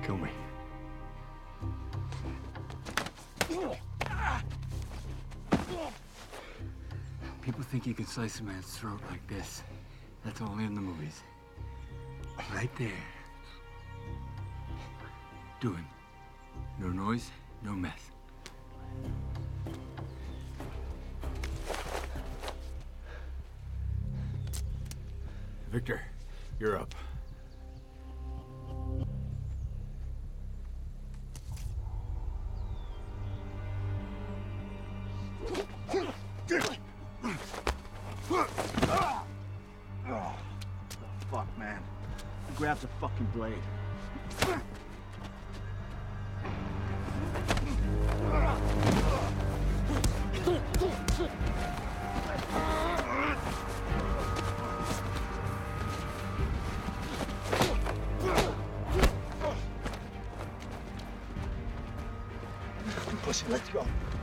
Kill me. People think you can slice a man's throat like this. That's only in the movies. Right there. Doing. No noise, no mess. Victor, you're up. Fuck, man. He grabs a fucking blade. Push it, let's go.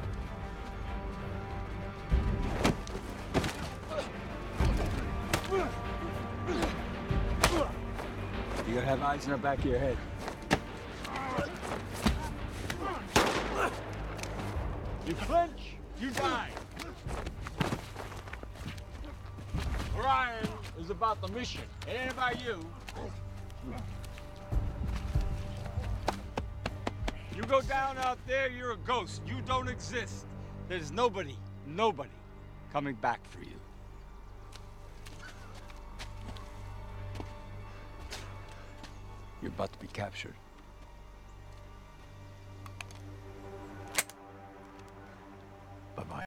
You gotta have eyes in the back of your head. You flinch, you die. Orion is about the mission. It ain't about you. You go down out there, you're a ghost. You don't exist. There's nobody coming back for you. You're about to be captured. Bye-bye.